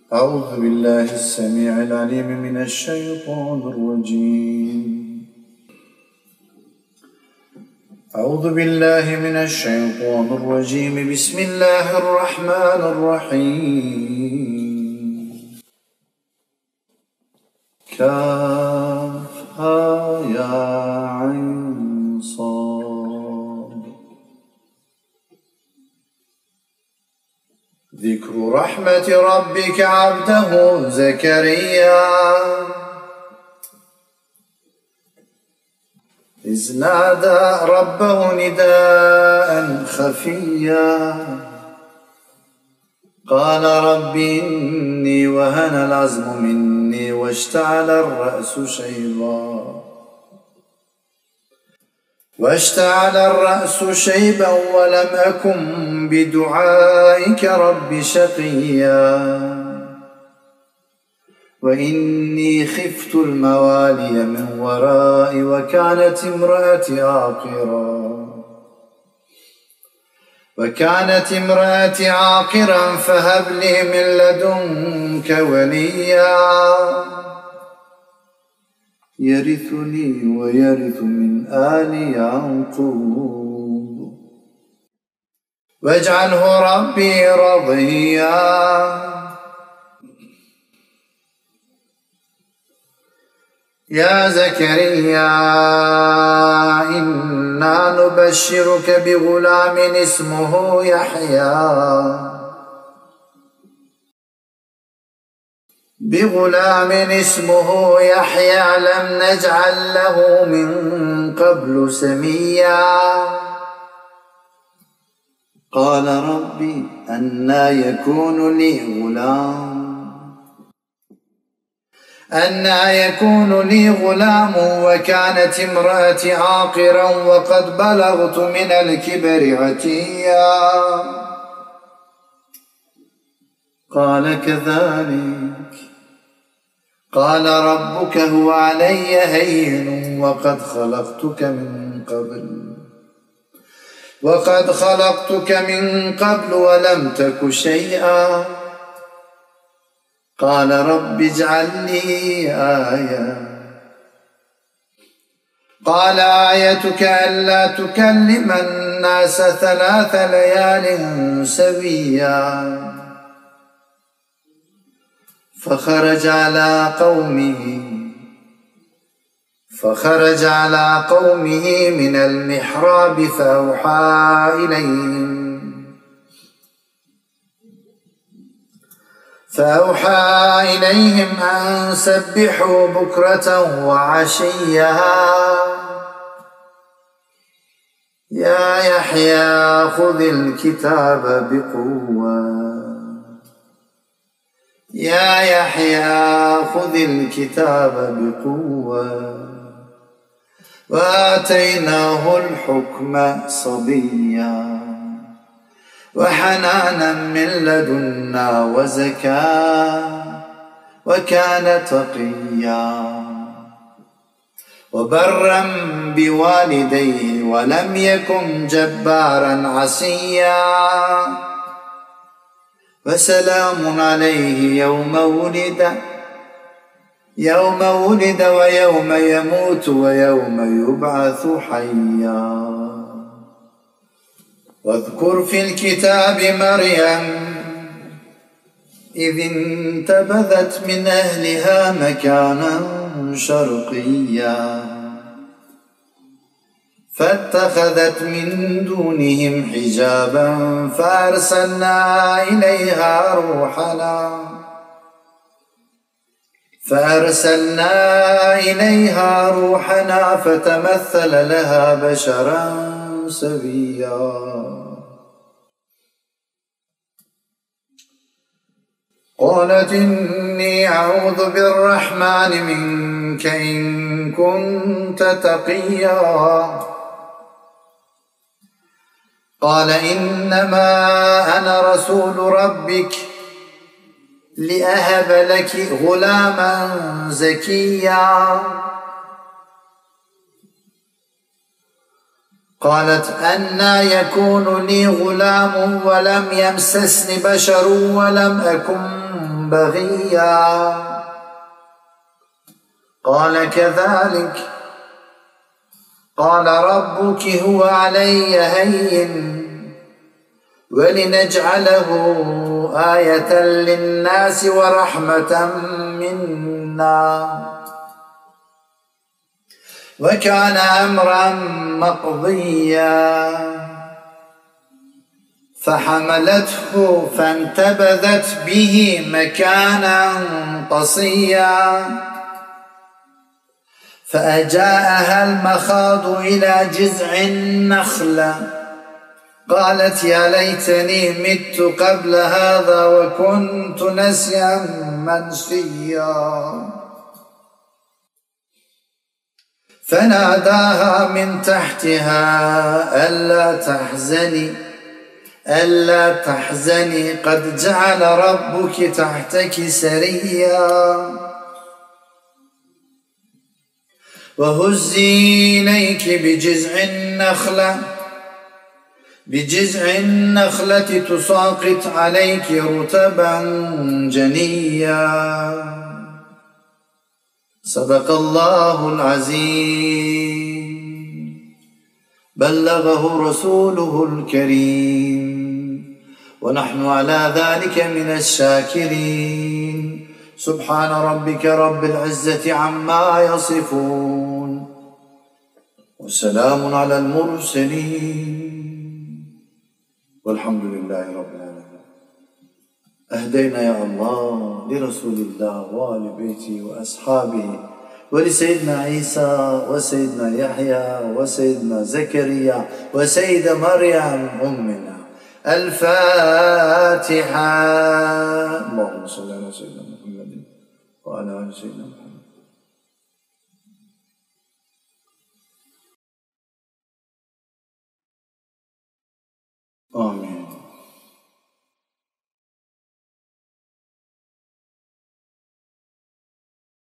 أعوذ بالله السميع العليم من الشيطان الرجيم. أعوذ بالله من الشيطان الرجيم. بسم الله الرحمن الرحيم. كافها يا عين صاد. ذكر رحمة ربك عبده زكريا إذ نادى ربه نداء خفيا قال رب إني وهن العظم مني واشتعل الرأس شيبا ولم أكن بدعائك رب شقيا وإني خفت الموالي من ورائي وكانت امرأتي عاقرا فهب لي من لدنك وليا يرثني ويرث من آل يعقوب واجعله ربي رضيا. يا زكريا إنا نبشرك بغلام اسمه يحيى لم نجعل له من قبل سميا قال ربي أنى يكون لي غلام وكانت امرأتي عاقرا وقد بلغت من الكبر عتيا قال كذلك قال ربك هو علي هين وقد خلقتك من قبل ولم تك شيئا قال رب اجعل لي آية قال آيتك ألا تكلم الناس 3 ليال سويا فخرج على قومه من المحراب فأوحى إليهم أن سبحوا بكرة وعشيا يا يحيى خذ الكتاب بقوة وآتيناه الحكم صبيا وحنانا من لدنا وزكاة وكان تقيا وبرا بوالديه ولم يكن جبارا عصيا وسلام عليه يوم ولد ويوم يموت ويوم يبعث حيا واذكر في الكتاب مريم إذ انتبذت من أهلها مكانا شرقيا فاتخذت من دونهم حجابا فأرسلنا إليها روحنا فتمثل لها بشرا سويا قالت إني أعوذ بالرحمن منك إن كنت تقيا قال إنما أنا رسول ربك لأهب لك غلاما زكيا قالت أنى يكون لي غلام ولم يمسسني بشر ولم أكن بغيا. قال كذلك قال ربك هو علي هين ولنجعله آية للناس ورحمة منا وكان أمرا مقضيا. فحملته فانتبذت به مكانا قصيا فأجاءها المخاض إلى جذع النخلة قالت يا ليتني مت قبل هذا وكنت نسيا منسيا. فناداها من تحتها ألا تحزني قد جعل ربك تحتك سريا وهزي إليك بجذع النخلة تساقط عليك رطبا جنيا. صدق الله العظيم. بلغه رسوله الكريم ونحن على ذلك من الشاكرين. سبحان ربك رب العزة عما يصفون وسلام على المرسلين والحمد لله رب العالمين. أهدينا يا الله لرسول الله وآل بيته وأصحابه ولسيدنا عيسى وسيدنا يحيى وسيدنا زكريا وسيدة مريم أمنا. الفاتحة. اللهم صل على سيدنا محمد وعلى آل سيدنا محمد. آمين.